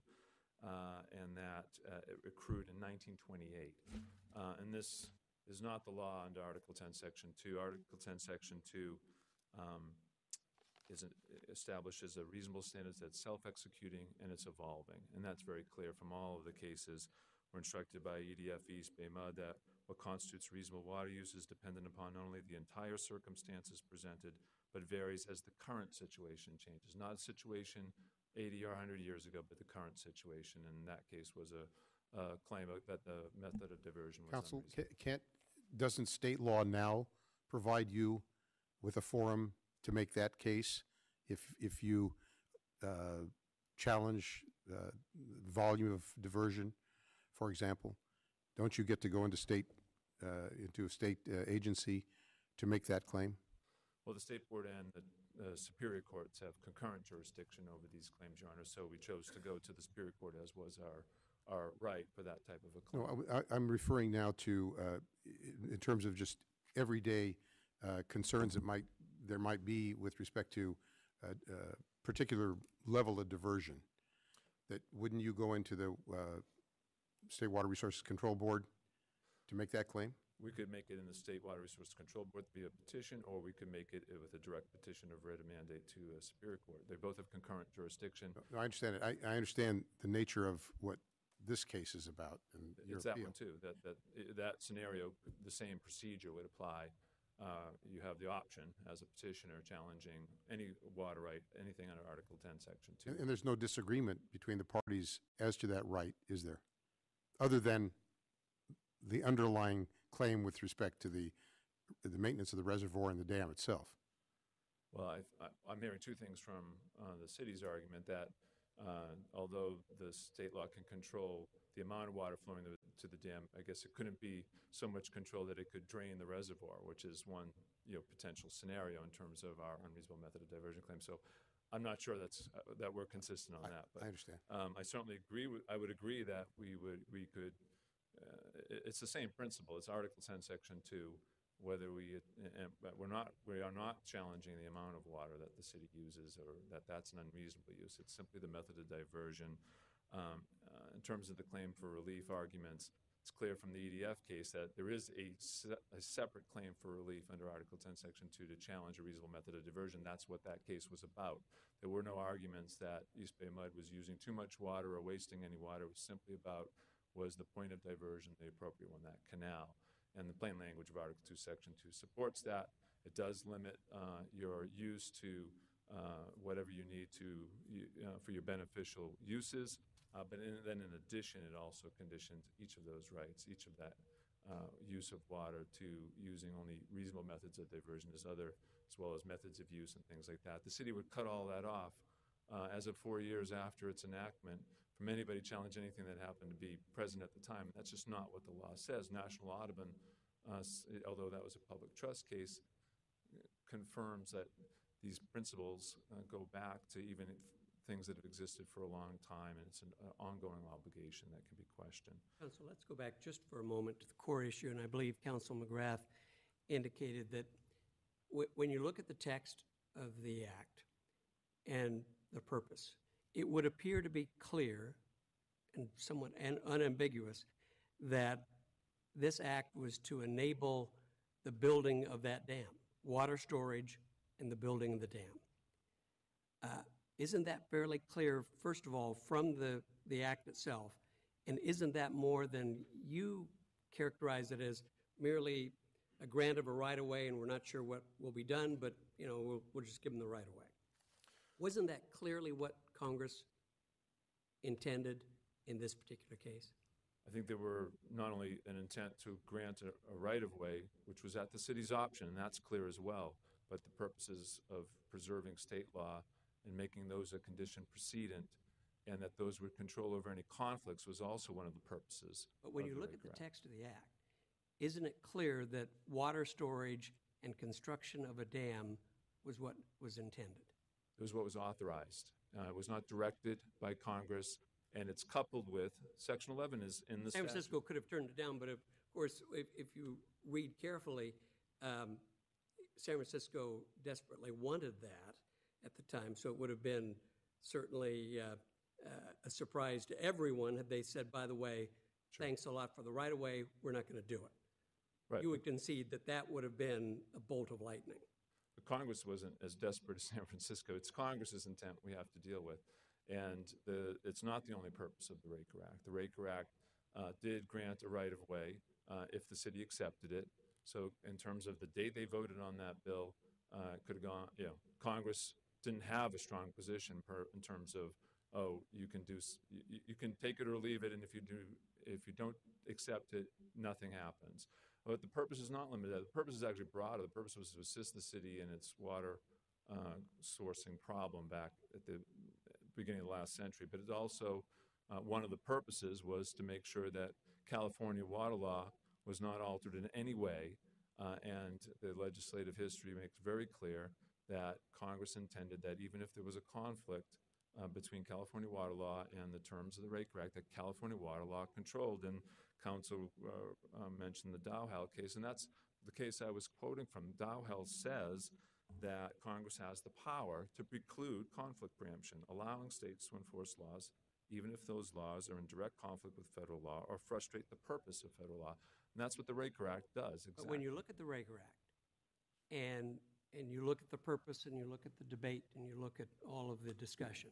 uh, and that uh, it accrued in nineteen twenty-eight. Uh, and this is not the law under Article ten, Section two. Article ten, Section two um, is an, establishes a reasonable standard that's self-executing and it's evolving. And that's very clear from all of the cases. We're instructed by E D F East Bay Mud that what constitutes reasonable water use is dependent upon not only the entire circumstances presented, but varies as the current situation changes. Not a situation eighty or one hundred years ago, but the current situation. And in that case was a, a claim that the method of diversion was Counsel, unreasonable. ca- can't, doesn't state law now provide you with a forum to make that case if, if you uh, challenge uh, volume of diversion, for example? Don't you get to go into state, uh, into a state uh, agency to make that claim? Well, the State Board and the uh, Superior Courts have concurrent jurisdiction over these claims, Your Honor, so we chose to go to the Superior Court, as was our, our right for that type of a claim. No, I, I'm referring now to, uh, in- in terms of just everyday uh, concerns that might, there might be with respect to a, a particular level of diversion. That, wouldn't you go into the uh, State Water Resources Control Board to make that claim? We could make it in the State Water Resources Control Board via petition, or we could make it with a direct petition of writ of mandate to a Superior Court. They both have concurrent jurisdiction. No, I understand it. I, I understand the nature of what this case is about and your It's that appeal. one too, that, that, i- that scenario, the same procedure would apply. Uh, You have the option as a petitioner challenging any water right, anything under Article ten, Section two. And, and there's no disagreement between the parties as to that right, is there? Other than the underlying claim with respect to the, the maintenance of the reservoir and the dam itself. Well, I, I, I'm hearing two things from uh, the city's argument that uh, although the state law can control the amount of water flowing to, to the dam, I guess it couldn't be so much control that it could drain the reservoir, which is one, you know, potential scenario in terms of our unreasonable method of diversion claim. So I'm not sure that's, uh, that we're consistent on I- that. But I understand. Um, I certainly agree with, I would agree that we would, we could, uh, it, it's the same principle. It's Article ten, Section two, whether we, uh, and, but we're not, we are not challenging the amount of water that the city uses or that that's an unreasonable use. It's simply the method of diversion. Um, uh, in terms of the claim for relief arguments, it's clear from the E D F case that there is a, se- a separate claim for relief under Article ten, Section two to challenge a reasonable method of diversion. That's what that case was about. There were no arguments that East Bay Mud was using too much water or wasting any water. It was simply about, was the point of diversion the appropriate one, that canal? And the plain language of Article two, Section two supports that. It does limit uh, your use to uh, whatever you need to, you, uh, for your beneficial uses. Uh, but in, then in addition, it also conditions each of those rights, each of that uh, use of water to using only reasonable methods of diversion as other, as well as methods of use and things like that. The city would cut all that off uh, as of four years after its enactment from anybody challenge anything that happened to be present at the time. That's just not what the law says. National Audubon, uh, although that was a public trust case, confirms that these principles uh, go back to even things that have existed for a long time, and it's an uh, ongoing obligation that can be questioned. Council, let's go back just for a moment to the core issue, and I believe Council McGrath indicated that w when you look at the text of the act and the purpose, it would appear to be clear and somewhat un unambiguous that this act was to enable the building of that dam, water storage and the building of the dam. Uh, isn't that fairly clear, first of all, from the, the act itself? And isn't that more than you characterize it as merely a grant of a right-of-way and we're not sure what will be done, but, you know, we'll, we'll just give them the right-of-way? Wasn't that clearly what Congress intended in this particular case? I think there were not only an intent to grant a, a right-of-way, which was at the city's option, and that's clear as well, but the purposes of preserving state law and making those a condition precedent, and that those would control over any conflicts was also one of the purposes. But when of you the look at Raker the Act. text of the act, isn't it clear that water storage and construction of a dam was what was intended? It was what was authorized. Uh, it was not directed by Congress, and it's coupled with, Section eleven is in the San statute. Francisco could have turned it down, but of course, if, if you read carefully, um, San Francisco desperately wanted that at the time, so it would have been certainly uh, uh, a surprise to everyone had they said, by the way, Sure. thanks a lot for the right-of-way, we're not going to do it. Right. You would concede that that would have been a bolt of lightning. But Congress wasn't as desperate as San Francisco. It's Congress's intent we have to deal with. And the, it's not the only purpose of the Raker Act. The Raker Act uh, did grant a right-of-way uh, if the city accepted it. So in terms of the date they voted on that bill, uh, could have gone, you know, Congress didn't have a strong position per, in terms of, oh, you can do, s- you, you can take it or leave it, and if you do, if you don't accept it, nothing happens. But the purpose is not limited. The purpose is actually broader. The purpose was to assist the city in its water uh, sourcing problem back at the beginning of the last century. But it also, uh, one of the purposes was to make sure that California water law was not altered in any way. Uh, and the legislative history makes very clear that Congress intended that even if there was a conflict uh, between California water law and the terms of the Raker Act, that California water law controlled. And Council uh, uh, mentioned the Dowhell case, and that's the case I was quoting from. Dowhell says that Congress has the power to preclude conflict preemption, allowing states to enforce laws, even if those laws are in direct conflict with federal law or frustrate the purpose of federal law. And that's what the Raker Act does, exactly. But when you look at the Raker Act, and, and you look at the purpose, and you look at the debate, and you look at all of the discussion,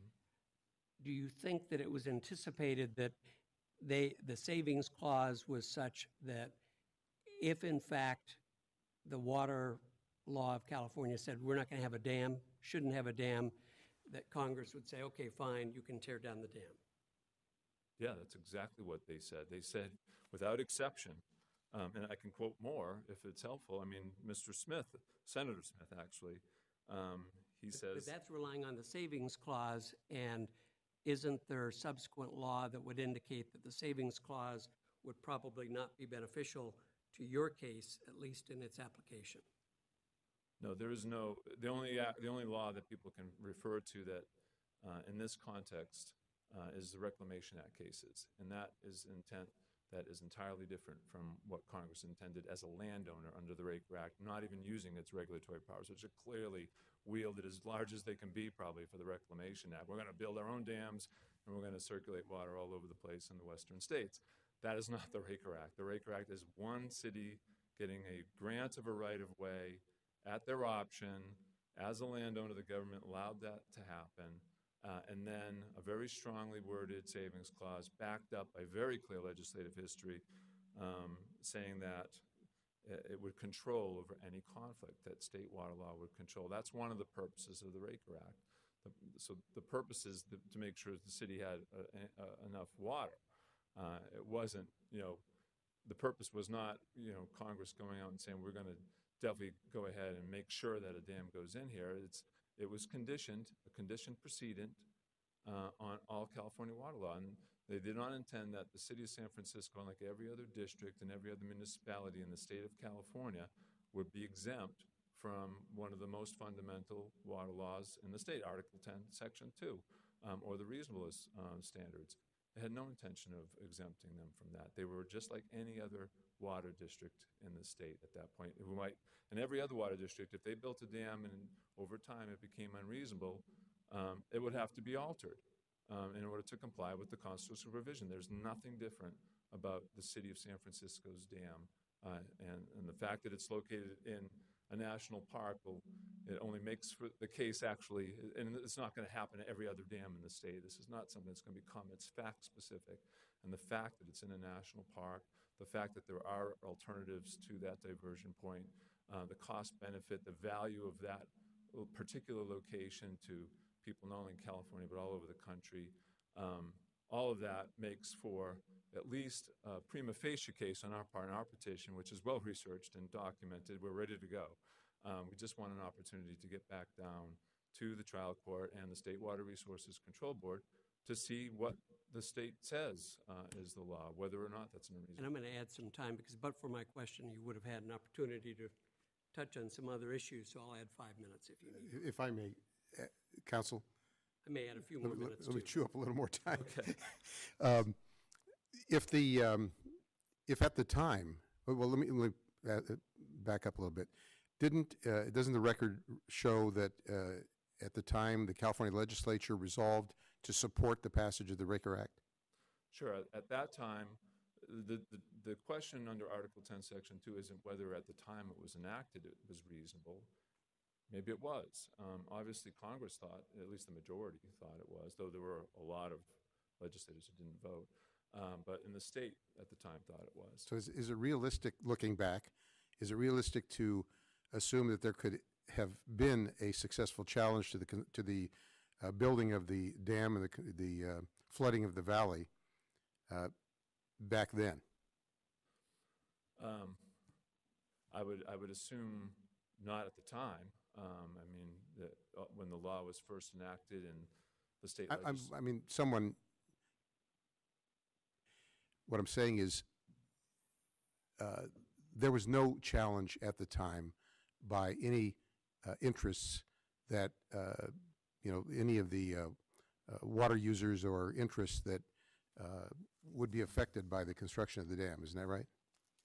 do you think that it was anticipated that they, the savings clause was such that if in fact the water law of California said we're not going to have a dam, shouldn't have a dam, that Congress would say, okay, fine, you can tear down the dam? Yeah, that's exactly what they said. They said, without exception, um, and I can quote more if it's helpful. I mean, Mister Smith, Senator Smith, actually, um, he But says, that's relying on the savings clause, and isn't there subsequent law that would indicate that the savings clause would probably not be beneficial to your case, at least in its application? no, there is no, the only, ac- the only law that people can refer to that, uh, in this context, uh, is the Reclamation Act cases. And that is intent that is entirely different from what Congress intended as a landowner under the Raker Act, not even using its regulatory powers, which are clearly wielded as large as they can be probably for the Reclamation Act. We're going to build our own dams, and we're going to circulate water all over the place in the western states. That is not the Raker Act. The Raker Act is one city getting a grant of a right-of-way at their option. As a landowner, the government allowed that to happen. Uh, and then a very strongly worded savings clause backed up by very clear legislative history um, saying that it would control over any conflict, that state water law would control. That's one of the purposes of the Raker Act. The, so the purpose is the, to make sure the city had uh, uh, enough water. Uh, it wasn't, you know, the purpose was not, you know, Congress going out and saying, we're going to definitely go ahead and make sure that a dam goes in here. It's, it was conditioned, a conditioned precedent uh, on all California water law. And they did not intend that the city of San Francisco, like every other district and every other municipality in the state of California, would be exempt from one of the most fundamental water laws in the state, Article ten, Section two, um, or the reasonableness uh, standards. They had no intention of exempting them from that. They were just like any other water district in the state at that point. We might, in every other water district, if they built a dam and over time it became unreasonable, um, it would have to be altered um, in order to comply with the constitutional provision. There's nothing different about the city of San Francisco's dam. Uh, and, and the fact that it's located in a national park, will, it only makes for the case actually, and it's not going to happen at every other dam in the state. This is not something that's going to become, it's fact specific. And the fact that it's in a national park, the fact that there are alternatives to that diversion point, uh, the cost benefit, the value of that particular location to people not only in California but all over the country, um, all of that makes for at least a prima facie case on our part in our petition, which is well researched and documented. We're ready to go. Um, we just want an opportunity to get back down to the trial court and the State Water Resources Control Board to see what the state says uh, is the law, whether or not that's an unreasonable. And I'm going to add some time, because but for my question, you would have had an opportunity to touch on some other issues, so I'll add five minutes if you need. If I may, uh, Counsel, I may add a few more let me- minutes, let me too. chew up a little more time. Okay. Um, If the, um, if at the time, well, well, let me, let me uh, uh, back up a little bit. Didn't, uh, doesn't the record show that uh, at the time the California legislature resolved to support the passage of the Raker Act? Sure. At, at that time, the, the, the question under Article ten, Section two isn't whether at the time it was enacted it was reasonable. Maybe it was. Um, obviously, Congress thought, at least the majority thought it was, though there were a lot of legislators who didn't vote. Um, but in the state at the time thought it was. So is, is it realistic, looking back, is it realistic to assume that there could have been a successful challenge to the, con- to the uh, building of the dam and the, c- the uh, flooding of the valley uh, back then? Um, I would I would assume not at the time. Um, I mean, that, uh, when the law was first enacted and the state. I, I'm, legis- I mean, someone, what I'm saying is uh, there was no challenge at the time by any uh, interests that, uh, you know, any of the uh, uh, water users or interests that uh, would be affected by the construction of the dam. Isn't that right?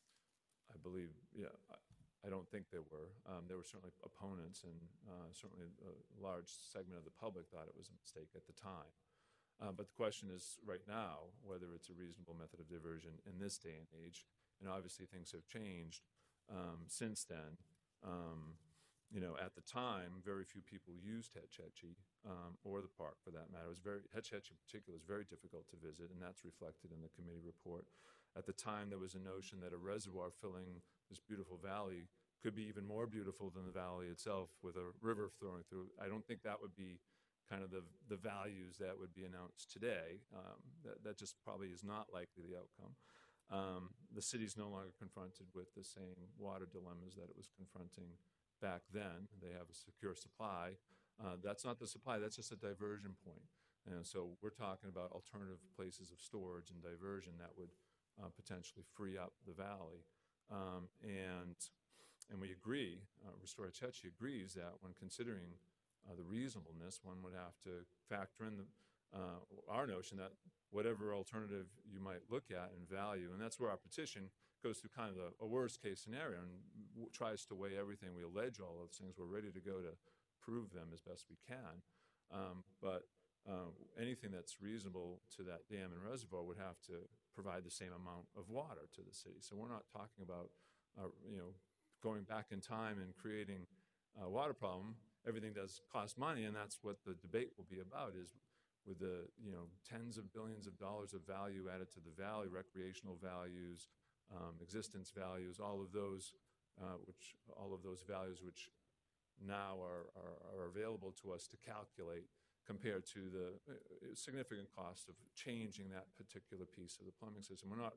I believe, yeah. I, I don't think there were. Um, there were certainly opponents, and uh, certainly a large segment of the public thought it was a mistake at the time. Uh, but the question is right now whether it's a reasonable method of diversion in this day and age. And obviously things have changed um, since then. Um, you know, at the time, very few people used Hetch Hetchy um, or the park for that matter. It was very, Hetch Hetchy in particular is very difficult to visit, and that's reflected in the committee report. At the time, there was a notion that a reservoir filling this beautiful valley could be even more beautiful than the valley itself with a river flowing through. I don't think that would be kind of the, the values that would be announced today. Um, that, that just probably is not likely the outcome. Um, the city's no longer confronted with the same water dilemmas that it was confronting back then. They have a secure supply. Uh, that's not the supply, that's just a diversion point. And so we're talking about alternative places of storage and diversion that would uh, potentially free up the valley. Um, and, and we agree, uh, Restore Hetch Hetchy agrees that when considering uh, the reasonableness, one would have to factor in the, uh, our notion that whatever alternative you might look at and value, and that's where our petition goes through kind of the, a worst case scenario and w- tries to weigh everything. We allege all those things. We're ready to go to prove them as best we can. Um, but uh, anything that's reasonable to that dam and reservoir would have to provide the same amount of water to the city. So we're not talking about, uh, you know, going back in time and creating a water problem. Everything does cost money, and that's what the debate will be about, is with the, you know, tens of billions of dollars of value added to the valley, recreational values, um, existence values, all of those, uh, which all of those values which now are, are, are available to us to calculate compared to the uh, significant cost of changing that particular piece of the plumbing system. We're not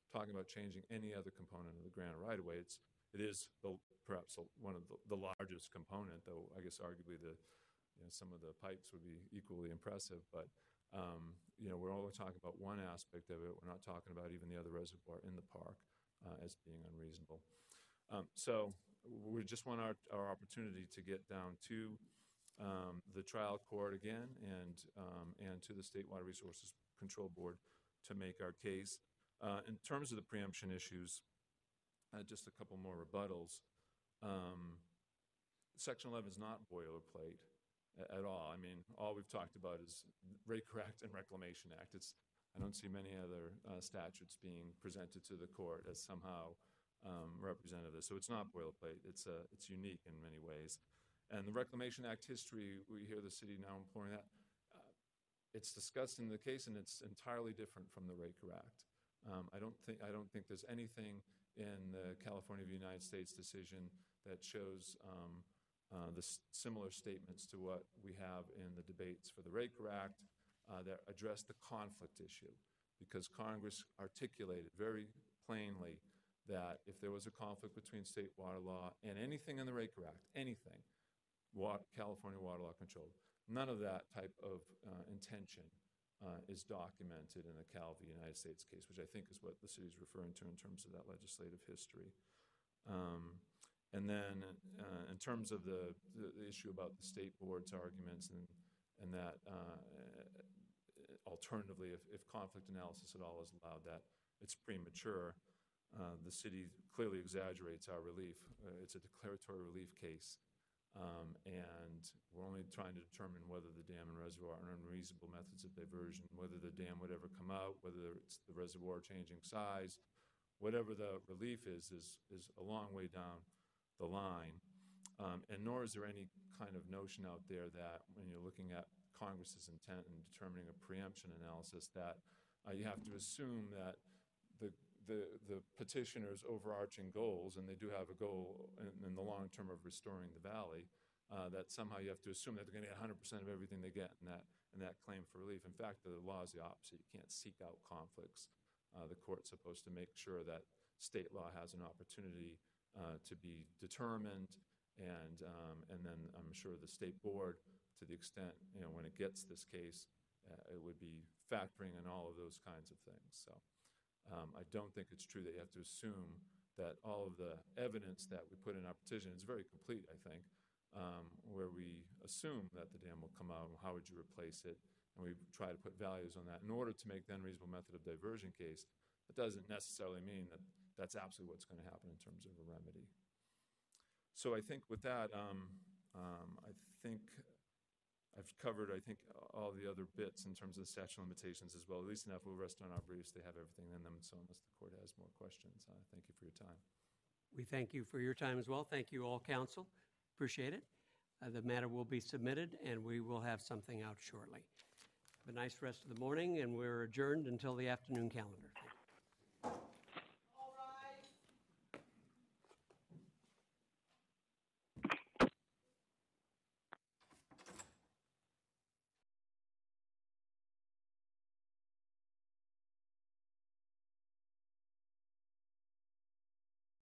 talking about changing any other component of the granite right-of-way. It's, it is the, perhaps a- one of the, the largest component, though I guess arguably the, you know, some of the pipes would be equally impressive, but, um, you know, we're only talking about one aspect of it. We're not talking about even the other reservoir in the park uh, as being unreasonable. Um, so we just want our, our opportunity to get down to um, the trial court again and, um, and to the State Water Resources Control Board to make our case. Uh, in terms of the preemption issues, uh, just a couple more rebuttals. Um, Section eleven is not boilerplate a- at all. I mean, all we've talked about is Raker Act and Reclamation Act. It's, I don't see many other uh, statutes being presented to the court as somehow um, representative. So it's not boilerplate. It's, uh, it's unique in many ways. And the Reclamation Act history, we hear the city now employing that. Uh, it's discussed in the case, and it's entirely different from the Raker Act. Um, I don't think I don't think there's anything in the California v. United States decision that shows um, uh, the s- similar statements to what we have in the debates for the Raker Act uh, that address the conflict issue, because Congress articulated very plainly that if there was a conflict between state water law and anything in the Raker Act, anything, wa- California water law controlled, none of that type of uh, intention uh, is documented in the Cal v. United States case, which I think is what the city is referring to in terms of that legislative history. Um, and then uh, in terms of the, the, the issue about the state board's arguments and, and that uh, alternatively, if, if conflict analysis at all is allowed, that it's premature. Uh, the city clearly exaggerates our relief. Uh, it's a declaratory relief case. Um, and we're only trying to determine whether the dam and reservoir are unreasonable methods of diversion, whether the dam would ever come out, whether it's the reservoir changing size, whatever the relief is, is, is a long way down the line. Um, and nor is there any kind of notion out there that when you're looking at Congress's intent in determining a preemption analysis, that uh, you have to assume that the The, the petitioner's overarching goals, and they do have a goal in, in the long term of restoring the valley, uh, that somehow you have to assume that they're going to get one hundred percent of everything they get in that, in that claim for relief. In fact, the law is the opposite. You can't seek out conflicts. Uh, the court's supposed to make sure that state law has an opportunity uh, to be determined, and, um, and then I'm sure the state board, to the extent, you know, when it gets this case, uh, it would be factoring in all of those kinds of things. So. Um, I don't think it's true that you have to assume that all of the evidence that we put in our petition is very complete, I think, um, where we assume that the dam will come out, and how would you replace it, and we try to put values on that in order to make the unreasonable method of diversion case. That doesn't necessarily mean that that's absolutely what's going to happen in terms of a remedy. So I think with that, um, um, I think I've covered, I think, all the other bits in terms of the statute of limitations as well. At least enough. We'll rest on our briefs. They have everything in them. So unless the court has more questions, uh, thank you for your time. We thank you for your time as well. Thank you all, counsel. Appreciate it. Uh, The matter will be submitted, and we will have something out shortly. Have a nice rest of the morning, and we're adjourned until the afternoon calendar.